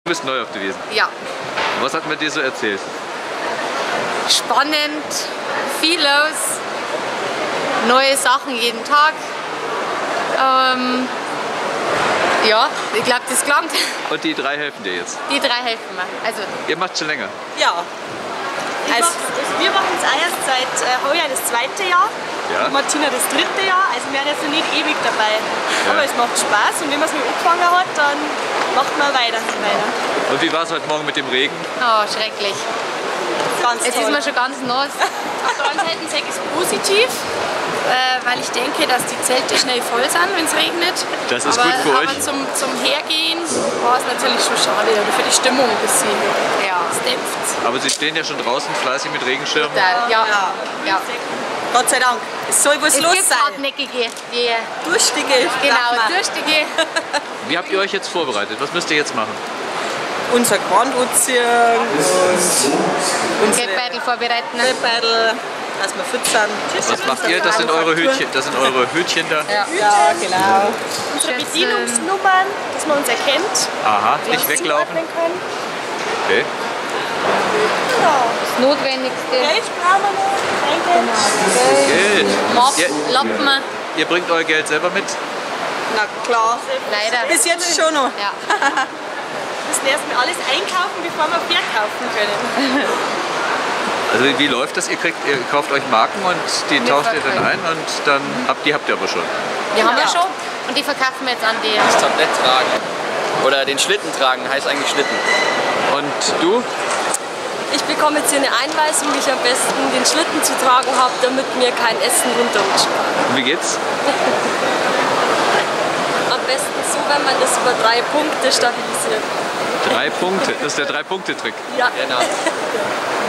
Du bist neu auf der Wiesn. Ja. Was hat man dir so erzählt? Spannend, viel los, neue Sachen jeden Tag. Ja, ich glaube, das klangt. Und die drei helfen dir jetzt? Die drei helfen mir. Also, Ihr macht schon länger? Ja. Also, wir machen es auch erst seit heuer das 2. Jahr. Ja. Und Martina das 3. Jahr. Also wir werden jetzt noch nicht ewig dabei. Aber es macht Spaß und wenn man es mit angefangen hat, dann macht man weiter. Und wie war es heute Morgen mit dem Regen? oh, schrecklich. Ganz Jetzt ist toll. man schon ganz nass. Auf der anderen Seite sage ich es positiv, weil ich denke, dass die Zelte schnell voll sind, wenn es regnet. Das ist aber, gut für euch. Aber zum Hergehen war es natürlich schon schade, oder für die Stimmung ein bisschen. Ja. Es dämpft. Aber Sie stehen ja schon draußen fleißig mit Regenschirmen. Total, ja. Ja. Gott sei Dank. Es soll was Es los gibt sein. Hartnäckige, die Durstige. genau, durstige. Wie habt ihr euch jetzt vorbereitet? Was müsst ihr jetzt machen? Unser Gewand anziehen und unsere Geldbeutel vorbereiten. Geldbeutel, dass wir fit sind. Was macht ihr? Das sind eure Hütchen, da. Ja. Ja, genau. Unsere Schätzen. Bedienungsnummern, dass man uns erkennt. Aha, nicht weglaufen. Zuordnen können. Okay. Das Notwendigste. Geld brauchen wir noch. Eingeld. Geld. Mob, Lappen. Ihr bringt euer Geld selber mit? Na klar. Leider. Bis jetzt schon noch. Ja. Wir müssen erstmal alles einkaufen, bevor wir verkaufen können. Also wie läuft das? Ihr kauft euch Marken und die tauscht ihr dann ein und dann die habt ihr aber schon. Die haben wir schon und die verkaufen wir jetzt an die. Das Tablett tragen. Oder den Schlitten tragen, heißt eigentlich Schlitten. Und du? Ich bekomme jetzt hier eine Einweisung, wie ich am besten den Schlitten zu tragen habe, damit mir kein Essen runterrutscht. Und wie geht's? Am besten so, wenn man das über 3 Punkte stabilisiert. 3 Punkte, das ist der 3-Punkte-Trick. Ja. Genau.